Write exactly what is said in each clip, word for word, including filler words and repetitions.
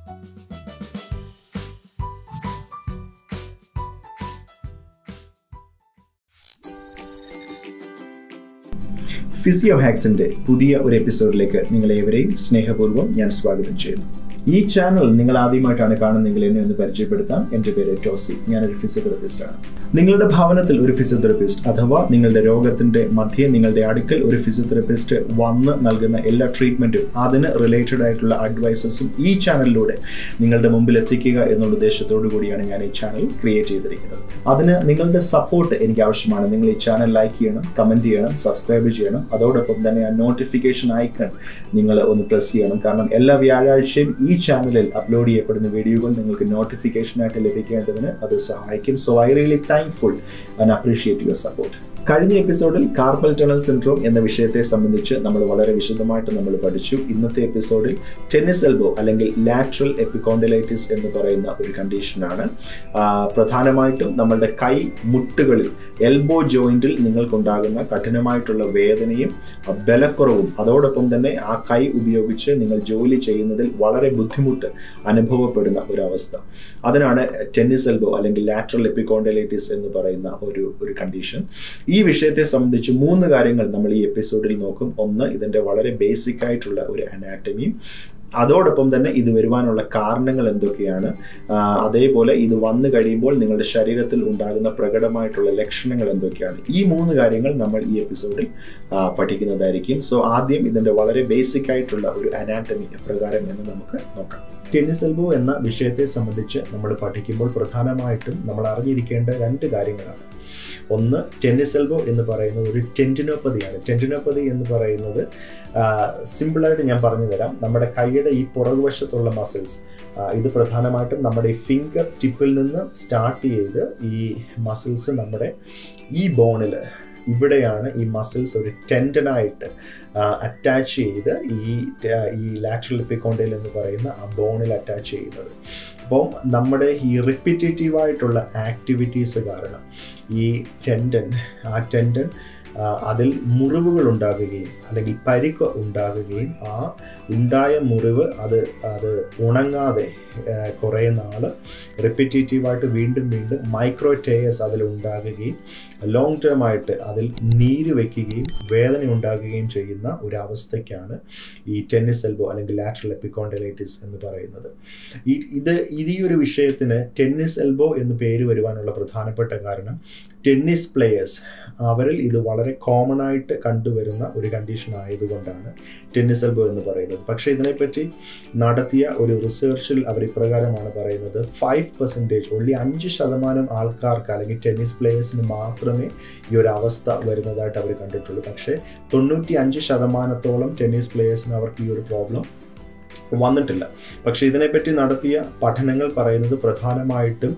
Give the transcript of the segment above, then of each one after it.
Physio Hacksന്റെ പുതിയ ഒരു എപ്പിസോഡിലേക്ക് നിങ്ങളേവരെയും സ്നേഹപൂർവ്വം ഞാൻ സ്വാഗതം ചെയ്യുന്നു. ഈ ചാനൽ നിങ്ങൾ ആദ്യമായിട്ടാണ് കാണുന്നതെങ്കിൽ എന്നെ ഒന്ന് പരിചയപ്പെടുത്താം. എൻ്റെ പേര് ടോസി. ഞാനൊരു ഫിസിയോതെറാപ്പിസ്റ്റ് ആണ്. നിങ്ങളുടെ ഭവനത്തിൽ ഒരു ഫിസിയോതെറാപ്പിസ്റ്റ് അഥവാ നിങ്ങളുടെ രോഗത്തിന്റെ മധ്യേ നിങ്ങളുടെ അടുക്കൽ ഒരു ഫിസിയോതെറാപ്പിസ്റ്റ് വന്ന് നൽകുന്ന എല്ലാ ട്രീറ്റ്മെന്റും അതിന് റിലേറ്റഡ് ആയിട്ടുള്ള അഡ്വൈസസും ഈ ചാനലിലൂടെ നിങ്ങളുടെ മുമ്പിൽ എത്തിക്കുക എന്നുള്ള ഉദ്ദേശത്തോടു കൂടിയാണ് ഞാൻ ഈ ചാനൽ ക്രിയേറ്റ് ചെയ്തിരിക്കുന്നത്. അതിന് നിങ്ങളുടെ സപ്പോർട്ട് എനിക്ക് ആവശ്യമാണ്. നിങ്ങൾ ഈ ചാനൽ ലൈക്ക് ചെയ്യണം, കമന്റ് ചെയ്യണം, സബ്സ്ക്രൈബ് ചെയ്യണം. അതോടൊപ്പം തന്നെ ആ നോട്ടിഫിക്കേഷൻ ഐക്കൺ നിങ്ങൾ ഒന്ന് പ്രസ് ചെയ്യണം. കാരണം എല്ലാ വ്യാഴാഴ്ചയും ഈ ചാനലിൽ അപ്ലോഡ് ചെയ്യപ്പെടുന്ന വീഡിയോകൾ നിങ്ങൾക്ക് നോട്ടിഫിക്കേഷനായിട്ട് ലഭിക്കേണ്ടതിന് അത് സഹായിക്കും. So I really thankful and appreciate your support. കഴിഞ്ഞ എപ്പിസോഡിൽ കാർപ്പൽ ടണൽ സിൻഡ്രോം എന്ന വിഷയത്തെ സംബന്ധിച്ച് നമ്മൾ വളരെ വിശദമായിട്ട് നമ്മൾ പഠിച്ചു. ഇന്നത്തെ എപ്പിസോഡിൽ ടെന്നിസ് എൽബോ അല്ലെങ്കിൽ ലാറ്ററൽ എപ്പിക്കോണ്ടിലൈറ്റിസ് എന്ന് പറയുന്ന ഒരു കണ്ടീഷനാണ്. പ്രധാനമായിട്ടും നമ്മളുടെ കൈ മുട്ടുകളിൽ എൽബോ ജോയിന്റിൽ നിങ്ങൾക്കുണ്ടാകുന്ന കഠിനമായിട്ടുള്ള വേദനയും ബലക്കുറവും അതോടൊപ്പം തന്നെ ആ കൈ ഉപയോഗിച്ച് നിങ്ങൾ ജോലി ചെയ്യുന്നതിൽ വളരെ ബുദ്ധിമുട്ട് അനുഭവപ്പെടുന്ന ഒരു അവസ്ഥ, അതിനാണ് ടെന്നിസ് എൽബോ അല്ലെങ്കിൽ ലാറ്ററൽ എപ്പിക്കോണ്ടിലൈറ്റിസ് എന്ന് പറയുന്ന ഒരു ഒരു കണ്ടീഷൻ. ഈ വിഷയത്തെ സംബന്ധിച്ച് മൂന്ന് കാര്യങ്ങൾ നമ്മൾ ഈ എപ്പിസോഡിൽ നോക്കും. ഒന്ന്, ഇതിൻ്റെ വളരെ ബേസിക് ആയിട്ടുള്ള ഒരു അനാറ്റമിയും അതോടൊപ്പം തന്നെ ഇത് വരുവാനുള്ള കാരണങ്ങൾ എന്തൊക്കെയാണ്, അതേപോലെ ഇത് വന്നു കഴിയുമ്പോൾ നിങ്ങളുടെ ശരീരത്തിൽ ഉണ്ടാകുന്ന പ്രകടമായിട്ടുള്ള ലക്ഷണങ്ങൾ എന്തൊക്കെയാണ്. ഈ മൂന്ന് കാര്യങ്ങൾ നമ്മൾ ഈ എപ്പിസോഡിൽ പഠിക്കുന്നതായിരിക്കും. സോ ആദ്യം ഇതിൻ്റെ വളരെ ബേസിക് ആയിട്ടുള്ള ഒരു അനാറ്റമി പ്രകാരം എന്ന് നമുക്ക് നോക്കാം. ടെന്നിസ് എൽബോ എന്ന വിഷയത്തെ സംബന്ധിച്ച് നമ്മൾ പഠിക്കുമ്പോൾ പ്രധാനമായിട്ടും നമ്മൾ അറിഞ്ഞിരിക്കേണ്ട രണ്ട് കാര്യങ്ങളാണ്. ഒന്ന്, ടെന്നിസ് എൽബോ എന്ന് പറയുന്നത് ഒരു ടെൻഡിനോപ്പതിയാണ്. ടെൻഡിനോപ്പതി എന്ന് പറയുന്നത് സിമ്പിളായിട്ട് ഞാൻ പറഞ്ഞു തരാം. നമ്മുടെ കൈയുടെ ഈ പുറകുവശത്തുള്ള മസിൽസ്, ഇത് പ്രധാനമായിട്ടും നമ്മുടെ ഈ ഫിംഗർ ടിപ്പിൽ നിന്ന് സ്റ്റാർട്ട് ചെയ്ത് ഈ മസിൽസ് നമ്മുടെ ഈ ബോണിൽ ഇവിടെയാണ് ഈ മസിൽസ് ഒരു ടെൻഡനായിട്ട് അറ്റാച്ച് ചെയ്ത് ഈ ഈ ലാറ്ററൽ എപ്പിക്കോണ്ടിൽ എന്ന് പറയുന്ന ആ ബോണിൽ അറ്റാച്ച് ചെയ്യുന്നത്. അപ്പം നമ്മുടെ ഈ റിപ്പീറ്റേറ്റീവായിട്ടുള്ള ആക്ടിവിറ്റീസ് കാരണം ഈ ടെൻഡൻ ആ ടെൻഡൻ അതിൽ മുറിവുകൾ ഉണ്ടാകുകയും അല്ലെങ്കിൽ പരിക്ക് ഉണ്ടാകുകയും ആ ഉണ്ടായ മുറിവ് അത് അത് ഉണങ്ങാതെ കുറേ നാൾ റിപ്പീറ്റേറ്റീവായിട്ട് വീണ്ടും വീണ്ടും മൈക്രോ ടേയേഴ്സ് അതിൽ ഉണ്ടാകുകയും ലോങ് ടേം ആയിട്ട് അതിൽ നീര് വയ്ക്കുകയും വേദന ഉണ്ടാകുകയും ചെയ്യുന്ന ഒരു അവസ്ഥയ്ക്കാണ് ഈ ടെന്നിസ് എൽബോ അല്ലെങ്കിൽ ലാറ്ററൽ എപ്പിക്കോണ്ടിലൈറ്റിസ് എന്ന് പറയുന്നത്. ഈ ഇത് ഈ ഒരു വിഷയത്തിന് ടെന്നിസ് എൽബോ എന്ന് പേര് വരുവാനുള്ള പ്രധാനപ്പെട്ട കാരണം ടെന്നിസ് പ്ലേയേഴ്സ് അവരിൽ ഇത് വളരെ കോമൺ ആയിട്ട് കണ്ടുവരുന്ന ഒരു കണ്ടീഷൻ ആയതുകൊണ്ടാണ് ടെന്നിസ് എൽബോ എന്ന് പറയുന്നത്. പക്ഷേ ഇതിനെപ്പറ്റി നടത്തിയ ഒരു റിസർച്ചിൽ അവർ ഇപ്രകാരമാണ് പറയുന്നത്, ഫൈവ് പെർസെൻറ്റേജ് ഓൺലി അഞ്ച് ശതമാനം ആൾക്കാർക്ക് അല്ലെങ്കിൽ ടെന്നിസ് പ്ലേയേഴ്സിന് മാത്രമേ ഈ ഒരു അവസ്ഥ വരുന്നതായിട്ട് അവർ കണ്ടിട്ടുള്ളൂ. പക്ഷേ തൊണ്ണൂറ്റി അഞ്ച് ശതമാനത്തോളം ടെന്നിസ് പ്ലേയേഴ്സിന് അവർക്ക് ഈ ഒരു പ്രോബ്ലം വന്നിട്ടില്ല. പക്ഷെ ഇതിനെപ്പറ്റി നടത്തിയ പഠനങ്ങൾ പറയുന്നത് പ്രധാനമായിട്ടും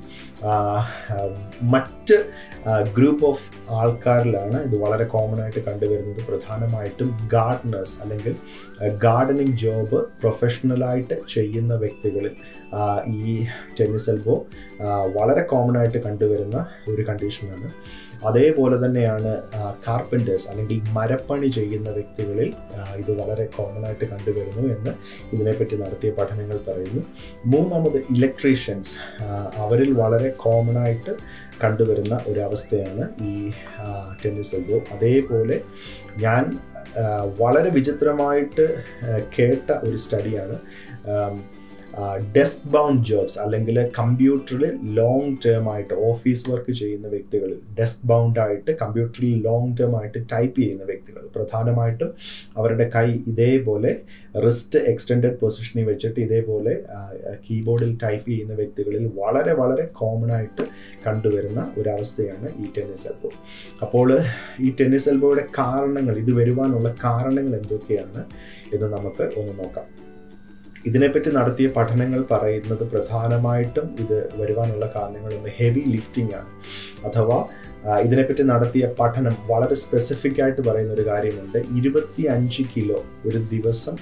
മറ്റ് ഗ്രൂപ്പ് ഓഫ് ആൾക്കാരിലാണ് ഇത് വളരെ കോമൺ ആയിട്ട് കണ്ടുവരുന്നത്. പ്രധാനമായിട്ടും ഗാർഡനേഴ്സ് അല്ലെങ്കിൽ ഗാർഡനിങ് ജോബ് പ്രൊഫഷണലായിട്ട് ചെയ്യുന്ന വ്യക്തികളിൽ ഈ ടെന്നിസ് എൽബോ വളരെ കോമൺ ആയിട്ട് കണ്ടുവരുന്ന ഒരു കണ്ടീഷനാണ്. അതേപോലെ തന്നെയാണ് കാർപ്പൻറ്റേഴ്സ് അല്ലെങ്കിൽ മരപ്പണി ചെയ്യുന്ന വ്യക്തികളിൽ ഇത് വളരെ കോമൺ ആയിട്ട് കണ്ടുവരുന്നു എന്ന് ഇതിനെപ്പറ്റി നടത്തിയ പഠനങ്ങൾ പറയുന്നു. മൂന്നാമത്, ഇലക്ട്രീഷ്യൻസ്, അവരിൽ വളരെ കോമൺ ആയിട്ട് കണ്ടുവരുന്ന ഒരവസ്ഥയാണ് ഈ ടെന്നിസ് എൽബോ. അതേപോലെ ഞാൻ വളരെ വിചിത്രമായിട്ട് കേട്ട ഒരു സ്റ്റഡിയാണ് ഡെസ്ക് ബൗണ്ട് ജോബ്സ് അല്ലെങ്കിൽ കമ്പ്യൂട്ടറിൽ ലോങ് ടേം ആയിട്ട് ഓഫീസ് വർക്ക് ചെയ്യുന്ന വ്യക്തികളിൽ ഡെസ്ക് ബൗണ്ട് ആയിട്ട് കമ്പ്യൂട്ടറിൽ ലോങ് ടേം ആയിട്ട് ടൈപ്പ് ചെയ്യുന്ന വ്യക്തികൾ, പ്രധാനമായിട്ടും അവരുടെ കൈ ഇതേപോലെ റിസ്റ്റ് എക്സ്റ്റെൻഡഡ് പൊസിഷനിൽ വെച്ചിട്ട് ഇതേപോലെ കീബോർഡിൽ ടൈപ്പ് ചെയ്യുന്ന വ്യക്തികളിൽ വളരെ വളരെ കോമൺ ആയിട്ട് കണ്ടുവരുന്ന ഒരവസ്ഥയാണ് ഈ ടെന്നിസ് എൽബോ. അപ്പോൾ ഈ ടെന്നിസ് എൽബോയുടെ കാരണങ്ങൾ, ഇത് വരുവാനുള്ള കാരണങ്ങൾ എന്തൊക്കെയാണ് എന്ന് നമുക്ക് ഒന്ന് നോക്കാം. ഇതിനെപ്പറ്റി നടത്തിയ പഠനങ്ങൾ പറയുന്നത് പ്രധാനമായിട്ടും ഇത് വരുവാനുള്ള കാരണങ്ങളൊന്ന് ഹെവി ലിഫ്റ്റിംഗ് ആണ്. അഥവാ ഇതിനെപ്പറ്റി നടത്തിയ പഠനം വളരെ സ്പെസിഫിക് ആയിട്ട് പറയുന്ന ഒരു കാര്യമുണ്ട്. ഇരുപത്തി അഞ്ച് കിലോ ഒരു ദിവസം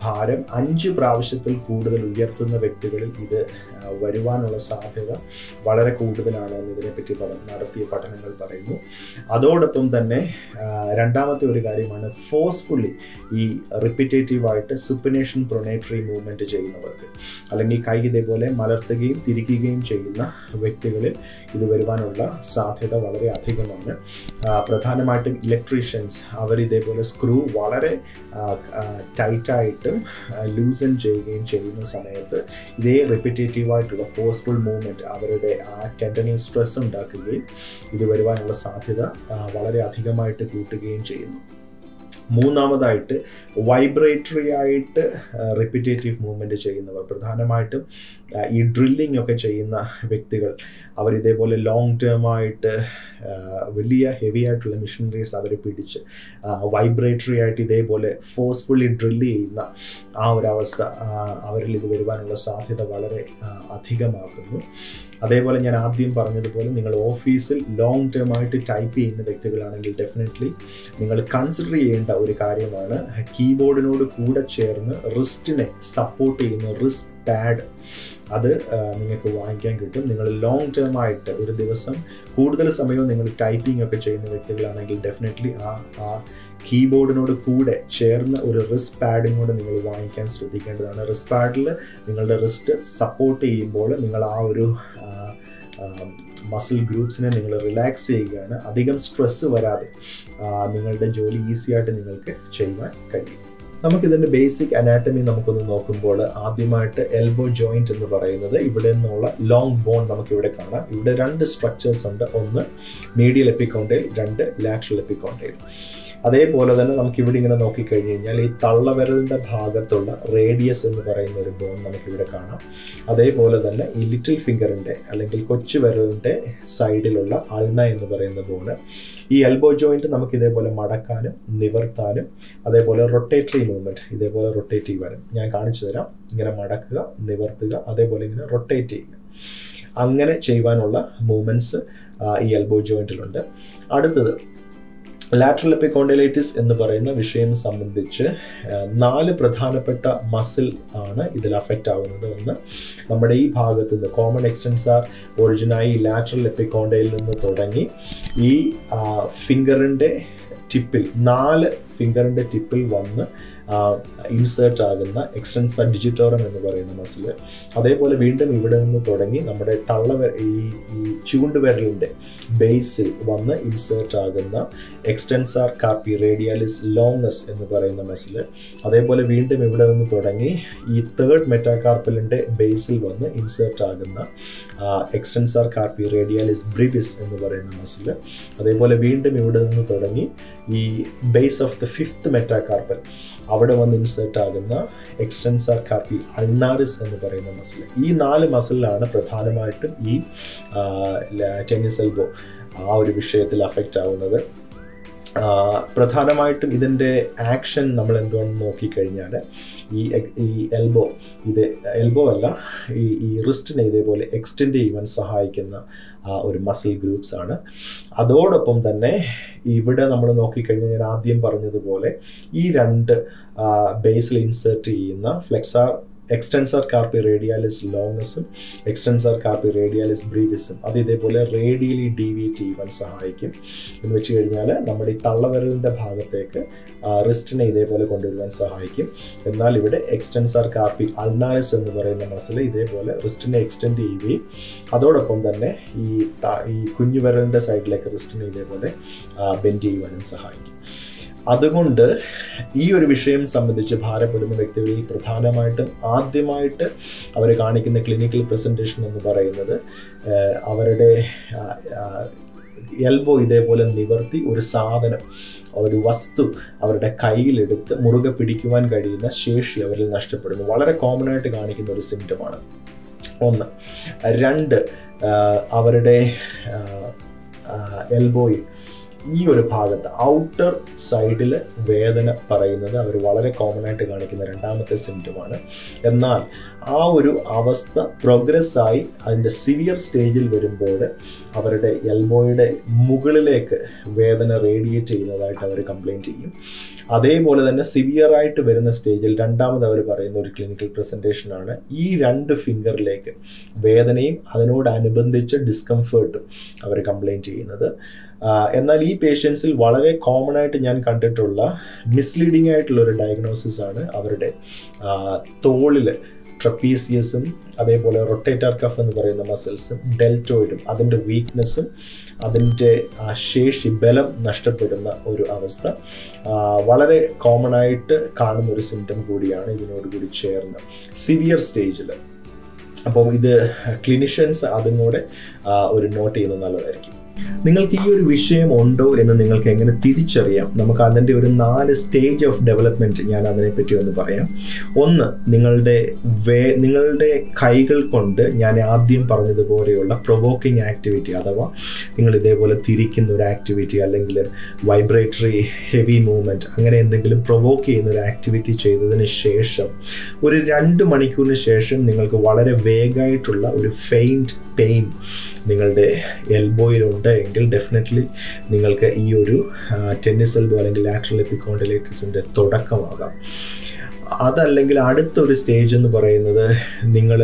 ഭാരം അഞ്ച് പ്രാവശ്യത്തിൽ കൂടുതൽ ഉയർത്തുന്ന വ്യക്തികളിൽ ഇത് വരുവാനുള്ള സാധ്യത വളരെ കൂടുതലാണ് എന്ന് ഇതിനെപ്പറ്റി നടത്തിയ പഠനങ്ങൾ പറയുന്നു. അതോടൊപ്പം തന്നെ രണ്ടാമത്തെ ഒരു കാര്യമാണ് ഫോഴ്സ്ഫുള്ളി ഈ റിപ്പീറ്റേറ്റീവായിട്ട് സുപ്പിനേഷൻ പ്രൊനേറ്ററി മൂവ്മെൻറ്റ് ചെയ്യുന്നവർക്ക്, അല്ലെങ്കിൽ കൈ ഇതേപോലെ മലർത്തുകയും തിരിക്കുകയും ചെയ്യുന്ന വ്യക്തികളിൽ ഇത് വരുവാനുള്ള സാധ്യത വളരെ അധികമാണ്. പ്രധാനമായിട്ടും ഇലക്ട്രീഷ്യൻസ് അവർ ഇതേപോലെ സ്ക്രൂ വളരെ ടൈറ്റായിട്ടും ലൂസൻ ചെയ്യുകയും ചെയ്യുന്ന സമയത്ത് ഇതേ റിപ്പീറ്റേറ്റീവായിട്ടുള്ള ഫോഴ്സ്ഫുൾ മൂവ്മെൻറ്റ് അവരുടെ ആ ടെൻഡനിൽ സ്ട്രെസ് ഉണ്ടാക്കുകയും ഇത് വരുവാനുള്ള സാധ്യത വളരെ അധികമായിട്ട് കൂട്ടുകയും ചെയ്യുന്നു. മൂന്നാമതായിട്ട് വൈബ്രേറ്ററി ആയിട്ട് റിപ്പീറ്റേറ്റീവ് മൂവ്മെൻറ്റ് ചെയ്യുന്നവർ, പ്രധാനമായിട്ടും ഈ ഡ്രില്ലിംഗ് ഒക്കെ ചെയ്യുന്ന വ്യക്തികൾ, അവർ ഇതേപോലെ ലോങ് ടേം ആയിട്ട് വലിയ ഹെവി ആയിട്ടുള്ള മെഷീനറീസ് അവർ പിടിച്ച് വൈബ്രേറ്ററി ആയിട്ട് ഇതേപോലെ ഫോഴ്സ്ഫുള്ളി ഡ്രില്ല് ചെയ്യുന്ന ആ ഒരവസ്ഥ അവരിൽ ഇത് വരുവാനുള്ള സാധ്യത വളരെ അധികമാക്കുന്നു. അതേപോലെ ഞാൻ ആദ്യം പറഞ്ഞതുപോലെ നിങ്ങൾ ഓഫീസിൽ ലോങ് ടേം ആയിട്ട് ടൈപ്പ് ചെയ്യുന്ന വ്യക്തികളാണെങ്കിൽ ഡെഫിനറ്റ്ലി നിങ്ങൾ കൺസിഡർ ചെയ്യേണ്ട ഒരു കാര്യമാണ് കീബോർഡിനോട് കൂടെ ചേർന്ന് റിസ്റ്റിനെ സപ്പോർട്ട് ചെയ്യുന്ന റിസ്റ്റ് പാഡ്. അത് നിങ്ങൾക്ക് വാങ്ങിക്കാൻ കിട്ടും. നിങ്ങൾ ലോങ് ടേം ആയിട്ട് ഒരു ദിവസം കൂടുതൽ സമയവും നിങ്ങൾ ടൈപ്പിംഗ് ഒക്കെ ചെയ്യുന്ന വ്യക്തികളാണെങ്കിൽ ഡെഫിനറ്റ്ലി ആ ആ കീബോർഡിനോട് കൂടെ ചേർന്ന് ഒരു റിസ്റ്റ് പാഡും കൂടെ നിങ്ങൾ വാങ്ങിക്കാൻ ശ്രദ്ധിക്കേണ്ടതാണ്. റിസ്റ്റ് പാഡിൽ നിങ്ങളുടെ റിസ്റ്റ് സപ്പോർട്ട് ചെയ്യുമ്പോൾ നിങ്ങൾ ആ ഒരു മസിൽ ഗ്രൂപ്പ്സിനെ നിങ്ങൾ റിലാക്സ് ചെയ്യുകയാണ്. അധികം സ്ട്രെസ് വരാതെ നിങ്ങളുടെ ജോലി ഈസി ആയിട്ട് നിങ്ങൾക്ക് ചെയ്യുവാൻ കഴിയും. നമുക്കിതിൻ്റെ ബേസിക് അനാറ്റമി നമുക്കൊന്ന് നോക്കുമ്പോൾ ആദ്യമായിട്ട് എൽബോ ജോയിൻറ്റ് എന്ന് പറയുന്നത് ഇവിടെ നിന്നുള്ള ലോങ് ബോൺ നമുക്കിവിടെ കാണാം. ഇവിടെ രണ്ട് സ്ട്രക്ചേഴ്സ് ഉണ്ട്, ഒന്ന് മീഡിയൽ എപ്പിക്കോണ്ടൈൽ, രണ്ട് ലാറ്ററൽ എപ്പിക്കോണ്ടൈൽ. അതേപോലെ തന്നെ നമുക്കിവിടെ ഇങ്ങനെ നോക്കിക്കഴിഞ്ഞ് കഴിഞ്ഞാൽ ഈ തള്ളവിരലിൻ്റെ ഭാഗത്തുള്ള റേഡിയസ് എന്ന് പറയുന്ന ഒരു ബോൺ നമുക്കിവിടെ കാണാം. അതേപോലെ തന്നെ ഈ ലിറ്റിൽ ഫിംഗറിൻ്റെ അല്ലെങ്കിൽ കൊച്ചു വിരലിൻ്റെ സൈഡിലുള്ള അൾന എന്ന് പറയുന്ന ബോണ്. ഈ എൽബോ ജോയിൻറ്റ് നമുക്ക് ഇതേപോലെ മടക്കാനും നിവർത്താനും അതേപോലെ റൊട്ടേറ്ററി മൂവ്മെൻറ്റ് ഇതേപോലെ റൊട്ടേറ്റ് ചെയ്യാനും ഞാൻ കാണിച്ചു തരാം. ഇങ്ങനെ മടക്കുക, നിവർത്തുക, അതേപോലെ ഇങ്ങനെ റൊട്ടേറ്റ് ചെയ്യുക, അങ്ങനെ ചെയ്യുവാനുള്ള മൂവ്മെൻറ്റ്സ് ഈ എൽബോ ജോയിൻറ്റിലുണ്ട്. അടുത്തത് ലാറ്ററൽ എപ്പിക്കോണ്ടൈലൈറ്റിസ് എന്ന് പറയുന്ന വിഷയം സംബന്ധിച്ച് നാല് പ്രധാനപ്പെട്ട മസിൽ ആണ് ഇതിൽ അഫക്റ്റ് ആവുന്നത്. ഒന്ന്, നമ്മുടെ ഈ ഭാഗത്ത് നിന്ന് കോമൺ എക്സ്റ്റൻസാർ ഒറിജിനായി ലാറ്ററൽ എപ്പിക്കോണ്ടൈൽ നിന്ന് തുടങ്ങി ഈ ഫിംഗറിൻ്റെ ടിപ്പിൽ, നാല് ഫിംഗറിൻ്റെ ടിപ്പിൽ വന്ന് ഇൻസേർട്ട് ആകുന്ന എക്സ്റ്റൻസാർ ഡിജിറ്റോറം എന്ന് പറയുന്ന മസിൽ. അതേപോലെ വീണ്ടും ഇവിടെ നിന്ന് തുടങ്ങി നമ്മുടെ തള്ളവ ഈ ഈ ചൂണ്ടുവിരലിൻ്റെ ബേസിൽ വന്ന് ഇൻസേർട്ട് ആകുന്ന എക്സ്റ്റൻസാർ കാർപ്പി റേഡിയാലിസ് ലോങ്ങസ് എന്ന് പറയുന്ന മസിൽ. അതേപോലെ വീണ്ടും ഇവിടെ നിന്ന് തുടങ്ങി ഈ തേർഡ് മെറ്റാകാർപ്പലിൻ്റെ ബേസിൽ വന്ന് ഇൻസേർട്ട് ആകുന്ന എക്സ്റ്റൻസാർ കാർപ്പി റേഡിയാലിസ് ബ്രിവിസ് എന്ന് പറയുന്ന മസിൽ. അതേപോലെ വീണ്ടും ഇവിടെ നിന്ന് തുടങ്ങി ഈ base of the fifth metacarpal അവിടെ വന്ന് ഇൻസേർട്ട് ആകുന്ന എക്സ്റ്റൻസാർ കാർപ്പി അൾനാറിസ് എന്ന് പറയുന്ന മസിൽ. ഈ നാല് മസിലാണ് പ്രധാനമായിട്ടും ഈ ടെന്നീസ് എൽബോ ആ ഒരു വിഷയത്തിൽ അഫക്റ്റ് ആവുന്നത്. പ്രധാനമായിട്ടും ഇതിൻ്റെ ആക്ഷൻ നമ്മൾ എന്തുകൊണ്ടെന്ന് നോക്കിക്കഴിഞ്ഞാൽ ഈ ഈ എൽബോ ഇത് എൽബോ അല്ല ഈ ഈ റിസ്റ്റിനെ ഇതേപോലെ എക്സ്റ്റെൻഡ് ചെയ്യുവാൻ സഹായിക്കുന്ന ഒരു മസിൽ ഗ്രൂപ്പ്സ് ആണ്. അതോടൊപ്പം തന്നെ ഇവിടെ നമ്മൾ നോക്കിക്കഴിഞ്ഞാൽ ഞാൻ ആദ്യം പറഞ്ഞതുപോലെ ഈ രണ്ട് ബേസിൽ ഇൻസേർട്ട് ചെയ്യുന്ന ഫ്ലെക്സാർ എക്സ്റ്റൻസാർ കാർപ്പി റേഡിയാലിസ് ലോങ്ങസും എക്സ്റ്റൻസാർ കാർപ്പി റേഡിയാലിസ് ബ്രീവിസും അത് ഇതേപോലെ റേഡിയലി ഡീവിയേറ്റ് ചെയ്യുവാൻ സഹായിക്കും. എന്ന് വെച്ച് കഴിഞ്ഞാൽ നമ്മുടെ ഈ തള്ളവിരലിൻ്റെ ഭാഗത്തേക്ക് റിസ്റ്റിനെ ഇതേപോലെ കൊണ്ടുവരുവാൻ സഹായിക്കും. എന്നാൽ ഇവിടെ എക്സ്റ്റൻസാർ കാർപ്പി അൾനാറിസ് എന്ന് പറയുന്ന മസിൽ ഇതേപോലെ റിസ്റ്റിനെ എക്സ്റ്റെൻഡ് ചെയ്യുകയും അതോടൊപ്പം തന്നെ ഈ ഈ കുഞ്ഞുവിരലിൻ്റെ സൈഡിലേക്ക് റിസ്റ്റിനെ ഇതേപോലെ ബെൻഡ് ചെയ്യുവാനും സഹായിക്കും. അതുകൊണ്ട് ഈ ഒരു വിഷയം സംബന്ധിച്ച് ഭാരപ്പെടുന്ന വ്യക്തികളിൽ പ്രധാനമായിട്ടും ആദ്യമായിട്ട് അവർ കാണിക്കുന്ന ക്ലിനിക്കൽ പ്രസൻറ്റേഷൻ എന്ന് പറയുന്നത് അവരുടെ എൽബോ ഇതേപോലെ നിവർത്തി ഒരു സാധനം, ഒരു വസ്തു അവരുടെ കയ്യിലെടുത്ത് മുറുകെ പിടിക്കുവാൻ കഴിയുന്ന ശേഷി അവരിൽ നഷ്ടപ്പെടുന്നു. വളരെ കോമൺ ആയിട്ട് കാണിക്കുന്ന ഒരു സിംറ്റമാണ്. ഒന്ന്. രണ്ട്, അവരുടെ എൽബോയിൽ ഈ ഒരു ഭാഗത്ത് ഔട്ടർ സൈഡിൽ വേദന പറയുന്നത് അവർ വളരെ കോമൺ ആയിട്ട് കാണിക്കുന്ന രണ്ടാമത്തെ സിംറ്റമാണ്. എന്നാൽ ആ ഒരു അവസ്ഥ പ്രോഗ്രസ് ആയി അതിൻ്റെ സിവിയർ സ്റ്റേജിൽ വരുമ്പോൾ അവരുടെ എൽബോയുടെ മുകളിലേക്ക് വേദന റേഡിയേറ്റ് ചെയ്യുന്നതായിട്ട് അവർ കംപ്ലയിൻറ്റ് ചെയ്യും. അതേപോലെ തന്നെ സിവിയർ ആയിട്ട് വരുന്ന സ്റ്റേജിൽ രണ്ടാമത് അവർ പറയുന്ന ഒരു ക്ലിനിക്കൽ പ്രസൻറ്റേഷനാണ് ഈ രണ്ട് ഫിംഗറിലേക്ക് വേദനയും അതിനോടനുബന്ധിച്ച് ഡിസ്കംഫേർട്ടും അവർ കംപ്ലയിൻറ്റ് ചെയ്യുന്നത്. എന്നാൽ ഈ പേഷ്യൻസിൽ വളരെ കോമൺ ആയിട്ട് ഞാൻ കണ്ടിട്ടുള്ള മിസ്ലീഡിംഗ് ആയിട്ടുള്ള ഒരു ഡയഗ്നോസിസ് ആണ് അവരുടെ തോളിൽ ട്രപ്പീസിയസും അതേപോലെ റൊട്ടേറ്റർ കഫ് എന്ന് പറയുന്ന മസിൽസും ഡെൽറ്റോയിഡും അതിൻ്റെ വീക്ക്നെസ്സും അതിൻ്റെ ശേഷി ബലം നഷ്ടപ്പെടുന്ന ഒരു അവസ്ഥ വളരെ കോമൺ ആയിട്ട് കാണുന്ന ഒരു സിംറ്റം കൂടിയാണ് ഇതിനോടുകൂടി ചേർന്ന് സിവിയർ സ്റ്റേജിൽ. അപ്പോൾ ഇത് ക്ലിനിഷ്യൻസ് അതും കൂടെ ഒരു നോട്ട് ചെയ്യുന്നത് നല്ലതായിരിക്കും. നിങ്ങൾക്ക് ഈ ഒരു വിഷയം ഉണ്ടോ എന്ന് നിങ്ങൾക്ക് എങ്ങനെ തിരിച്ചറിയാം? നമുക്ക് അതിൻ്റെ ഒരു നാല് സ്റ്റേജ് ഓഫ് ഡെവലപ്മെൻറ്റ് ഞാൻ അതിനെപ്പറ്റി ഒന്ന് പറയാം. ഒന്ന്, നിങ്ങളുടെ വേ നിങ്ങളുടെ കൈകൾ കൊണ്ട് ഞാൻ ആദ്യം പറഞ്ഞതുപോലെയുള്ള പ്രൊവോക്കിംഗ് ആക്ടിവിറ്റി, അഥവാ നിങ്ങൾ ഇതേപോലെ തിരിക്കുന്ന ഒരു ആക്ടിവിറ്റി അല്ലെങ്കിൽ വൈബ്രേറ്ററി ഹെവി മൂവ്മെൻറ്റ് അങ്ങനെ എന്തെങ്കിലും പ്രൊവോക്ക് ചെയ്യുന്ന ഒരു ആക്ടിവിറ്റി ചെയ്തതിന് ശേഷം ഒരു രണ്ട് മണിക്കൂറിന് ശേഷം നിങ്ങൾക്ക് വളരെ വേഗമായിട്ടുള്ള ഒരു ഫെയിൻറ്റ് പെയിൻ നിങ്ങളുടെ എൽബോയിലുണ്ട് എങ്കിൽ ഡെഫിനറ്റ്ലി നിങ്ങൾക്ക് ഈ ഒരു ടെന്നിസ് എൽബോ അല്ലെങ്കിൽ ലാറ്ററൽ എപ്പിക്കോണ്ടിലൈറ്റിസിൻ്റെ തുടക്കമാകാം. അതല്ലെങ്കിൽ അടുത്തൊരു സ്റ്റേജ് എന്ന് പറയുന്നത് നിങ്ങൾ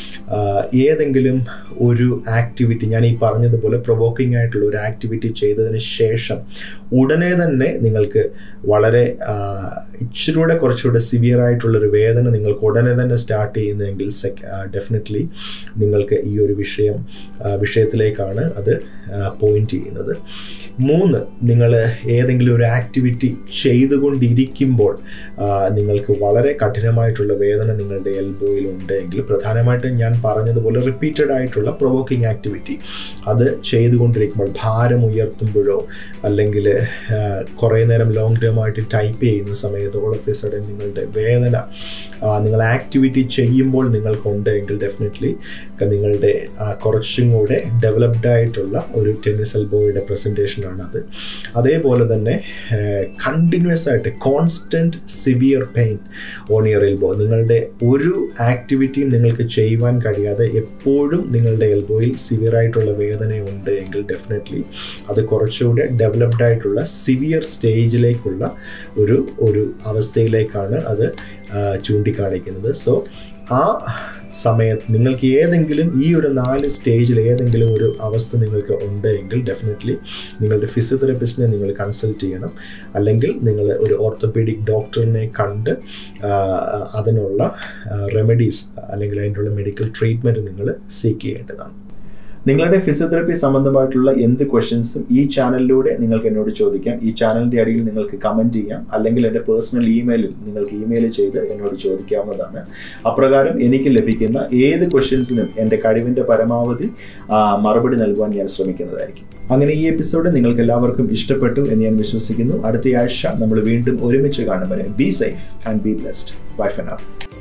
ഏതെങ്കിലും ഒരു ആക്ടിവിറ്റി, ഞാൻ ഈ പറഞ്ഞതുപോലെ പ്രൊവോക്കിംഗ് ആയിട്ടുള്ള ഒരു ആക്ടിവിറ്റി ചെയ്തതിന് ശേഷം ഉടനെ തന്നെ നിങ്ങൾക്ക് വളരെ ഇച്ചിരൂടെ കുറച്ചുകൂടെ സിവിയർ ആയിട്ടുള്ളൊരു വേദന നിങ്ങൾക്ക് ഉടനെ തന്നെ സ്റ്റാർട്ട് ചെയ്യുന്നതെങ്കിൽ ഡെഫിനറ്റ്ലി നിങ്ങൾക്ക് ഈ ഒരു വിഷയം വിഷയത്തിലേക്കാണ് അത് പോയിന്റ് ചെയ്യുന്നത്. മൂന്ന്, നിങ്ങൾ ഏതെങ്കിലും ഒരു ആക്ടിവിറ്റി ചെയ്തുകൊണ്ടിരിക്കുമ്പോൾ നിങ്ങൾക്ക് വളരെ കഠിനമായിട്ടുള്ള വേദന നിങ്ങളുടെ എൽബോയിൽ ഉണ്ടെങ്കിൽ പ്രധാനമായിട്ടും ഞാൻ പറഞ്ഞതുപോലെ റിപ്പീറ്റഡ് ആയിട്ടുള്ള പ്രൊവോക്കിംഗ് ആക്ടിവിറ്റി അത് ചെയ്തുകൊണ്ടിരിക്കുമ്പോൾ ഭാരം ഉയർത്തുമ്പോഴോ അല്ലെങ്കിൽ കുറേ നേരം ലോങ് ടേം ആയിട്ട് ടൈപ്പ് ചെയ്യുന്ന സമയത്ത് ഓൾ ഓഫ് എ സഡൻ നിങ്ങളുടെ വേദന നിങ്ങൾ ആക്ടിവിറ്റി ചെയ്യുമ്പോൾ നിങ്ങൾക്കുണ്ടെങ്കിൽ ഡെഫിനറ്റ്ലി നിങ്ങളുടെ കുറച്ചും കൂടെ ഡെവലപ്ഡ് ആയിട്ടുള്ള ഒരു ടെന്നിസ് എൽബോയുടെ പ്രസൻറ്റേഷനാണ് അത്. അതേപോലെ തന്നെ കണ്ടിന്യൂസ് ആയിട്ട് constant severe pain on your elbow, നിങ്ങളുടെ ഒരു ആക്ടിവിറ്റിയും നിങ്ങൾക്ക് ചെയ്യുവാൻ കഴിയാതെ എപ്പോഴും നിങ്ങളുടെ എൽബോയിൽ സിവിയർ ആയിട്ടുള്ള വേദനയുണ്ട് എങ്കിൽ ഡെഫിനറ്റ്ലി അത് കുറച്ചുകൂടെ ഡെവലപ്ഡ് ആയിട്ടുള്ള സിവിയർ സ്റ്റേജിലേക്കുള്ള ഒരു ഒരു അവസ്ഥയിലേക്കാണ് അത് ചൂണ്ടിക്കാണിക്കുന്നത്. സോ ആ സമയത്ത് നിങ്ങൾക്ക് ഏതെങ്കിലും ഈ ഒരു നാല് സ്റ്റേജിൽ ഏതെങ്കിലും ഒരു അവസ്ഥ നിങ്ങൾക്ക് ഉണ്ടെങ്കിൽ ഡെഫിനറ്റ്ലി നിങ്ങളുടെ ഫിസിയോതെറാപ്പിസ്റ്റിനെ നിങ്ങൾ കൺസൾട്ട് ചെയ്യണം. അല്ലെങ്കിൽ നിങ്ങൾ ഒരു ഓർത്തോപീഡിക് ഡോക്ടറിനെ കണ്ട് അതിനുള്ള റെമഡീസ് അല്ലെങ്കിൽ അതിനുള്ള മെഡിക്കൽ ട്രീറ്റ്മെൻറ്റ് നിങ്ങൾ സീക്ക് ചെയ്യേണ്ടതാണ്. നിങ്ങളുടെ ഫിസിയോതെറാപ്പി സംബന്ധമായിട്ടുള്ള എന്ത് ക്വസ്റ്റ്യൻസും ഈ ചാനലിലൂടെ നിങ്ങൾക്ക് എന്നോട് ചോദിക്കാം. ഈ ചാനലിൻ്റെ അടിയിൽ നിങ്ങൾക്ക് കമൻറ്റ് ചെയ്യാം, അല്ലെങ്കിൽ എൻ്റെ പേഴ്സണൽ ഇമെയിലിൽ നിങ്ങൾക്ക് ഇമെയിൽ ചെയ്ത് എന്നോട് ചോദിക്കാവുന്നതാണ്. അപ്രകാരം എനിക്ക് ലഭിക്കുന്ന ഏത് ക്വസ്റ്റ്യൻസിനും എൻ്റെ കഴിവിൻ്റെ പരമാവധി മറുപടി നൽകുവാൻ ഞാൻ ശ്രമിക്കുന്നതായിരിക്കും. അങ്ങനെ ഈ എപ്പിസോഡ് നിങ്ങൾക്ക് എല്ലാവർക്കും ഇഷ്ടപ്പെട്ടു എന്ന് ഞാൻ വിശ്വസിക്കുന്നു. അടുത്ത ആഴ്ച നമ്മൾ വീണ്ടും ഒരുമിച്ച് കാണും വരെ be safe and be blessed. Bye for now.